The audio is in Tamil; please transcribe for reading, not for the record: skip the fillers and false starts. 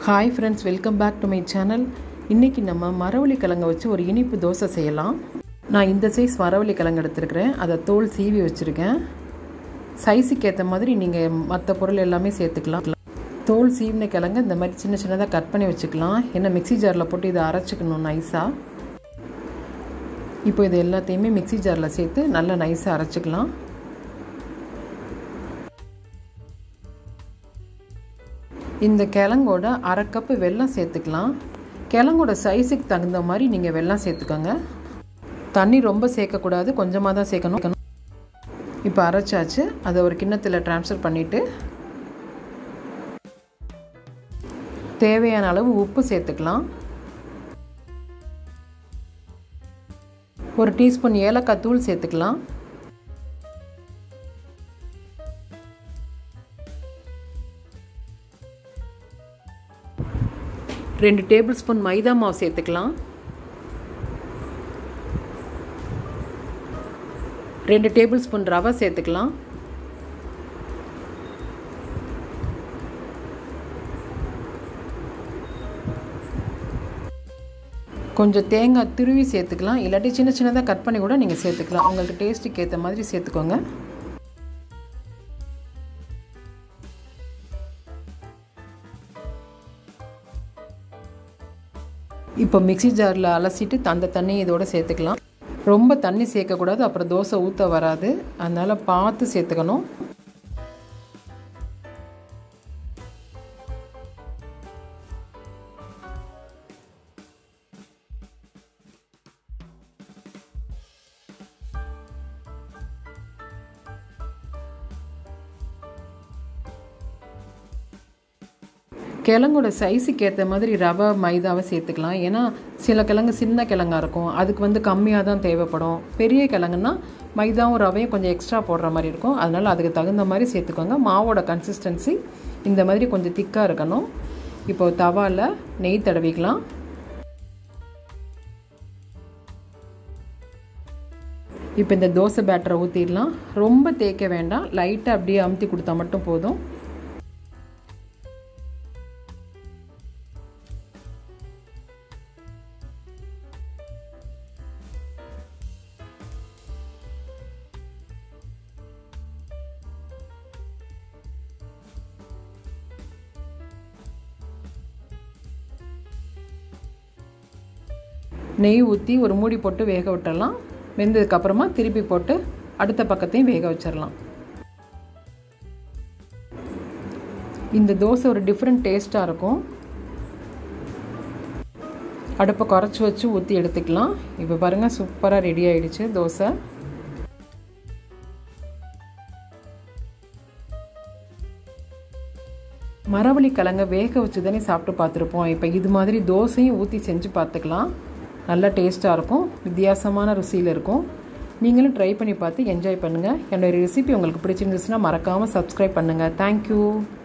Hi friends, welcome back to my channel. இன்னைக்கு நம்ம மரவள்ளி கிழங்க வச்சு ஒரு இனிப்பு தோசை செய்யலாம். நான் இந்த சைஸ் மரவள்ளி கிழங்கு எடுத்துக்கிறேன். அதை தோல் சீவி வச்சிருக்கேன். சைஸுக்கு ஏற்ற மாதிரி நீங்க மற்ற பொருள் எல்லாமே சேர்த்துக்கலாம். தோல் சீவின கிழங்கு இந்த மாதிரி சின்ன சின்னதாக கட் பண்ணி வச்சுக்கலாம். ஏன்னா மிக்ஸி ஜாரில் போட்டு இதை அரைச்சிக்கணும் நைஸாக. இப்போ இது எல்லாத்தையுமே மிக்ஸி ஜாரில் சேர்த்து நல்லா நைஸாக அரைச்சிக்கலாம். இந்த கிழங்கோட அரை கப்பு வெல்லம் சேர்த்துக்கலாம். கிழங்கோட சைஸுக்கு தகுந்த மாதிரி நீங்கள் வெல்லம் சேர்த்துக்கோங்க. தண்ணி ரொம்ப சேர்க்கக்கூடாது, கொஞ்சமாக தான் சேர்க்கணும். இப்போ அரைச்சாச்சு. அதை ஒரு கிண்ணத்தில் ட்ரான்ஸ்ஃபர் பண்ணிவிட்டு தேவையான அளவு உப்பு சேர்த்துக்கலாம். ஒரு டீஸ்பூன் ஏலக்காய் தூள் சேர்த்துக்கலாம். 2 டேபிள் ஸ்பூன் மைதா மாவு சேர்த்துக்கலாம். 2 டேபிள் ஸ்பூன் ரவை சேர்த்துக்கலாம். கொஞ்சம் தேங்காய் துருவி சேர்த்துக்கலாம். இல்லாட்டி சின்ன சின்னதாக கட் பண்ணி கூட நீங்கள் சேர்த்துக்கலாம். உங்களுக்கு டேஸ்ட்டுக்கு ஏற்ற மாதிரி சேர்த்துக்கோங்க. இப்போ மிக்ஸி ஜாரில் அலசிட்டு அந்த தண்ணி இதோடு சேர்த்துக்கலாம். ரொம்ப தண்ணி சேர்க்கக்கூடாது, அப்புறம் தோசை ஊற்ற வராது. அதனால் பார்த்து சேர்த்துக்கணும். கிழங்கோட சைஸுக்கு ஏற்ற மாதிரி ரவை மைதாவை சேர்த்துக்கலாம். ஏன்னா சில கிழங்கு சின்ன கிழங்கா இருக்கும், அதுக்கு கம்மியாக தான் தேவைப்படும். பெரிய கிழங்குன்னா மைதாவும் ரவையும் கொஞ்சம் எக்ஸ்ட்ரா போடுற மாதிரி இருக்கும். அதனால் அதுக்கு தகுந்த மாதிரி சேர்த்துக்கோங்க. மாவோட கன்சிஸ்டன்சி இந்த மாதிரி கொஞ்சம் திக்காக இருக்கணும். இப்போ தவாவில் நெய் தடவிக்கலாம். இப்போ இந்த தோசை பேட்டரை ஊற்றிடலாம். ரொம்ப தேய்க்க வேண்டாம், லைட்டாக அப்படியே அமுத்தி கொடுத்தா மட்டும் போதும். நெய் ஊற்றி ஒரு மூடி போட்டு வேக விட்டுடலாம். வெந்ததுக்கப்புறமா திருப்பி போட்டு அடுத்த பக்கத்தையும் வேக வச்சிடலாம். இந்த தோசை ஒரு டிஃப்ரெண்ட் டேஸ்ட்டாக இருக்கும். அடுப்பை குறைச்சி வச்சு ஊற்றி எடுத்துக்கலாம். இப்போ பாருங்கள், சூப்பராக ரெடி ஆகிடுச்சு தோசை. மரவள்ளி கிழங்க வேக வச்சு தானே சாப்பிட்டு பார்த்துருப்போம். இப்போ இது மாதிரி தோசையும் ஊற்றி செஞ்சு பார்த்துக்கலாம். நல்லா டேஸ்ட்டாக இருக்கும், வித்தியாசமான ருசியில் இருக்கும். நீங்களும் ட்ரை பண்ணி பார்த்து என்ஜாய் பண்ணுங்கள். என்னோடய ரெசிபி உங்களுக்கு பிடிச்சிருந்துச்சுன்னா மறக்காமல் சப்ஸ்கிரைப் பண்ணுங்கள். தேங்க்யூ.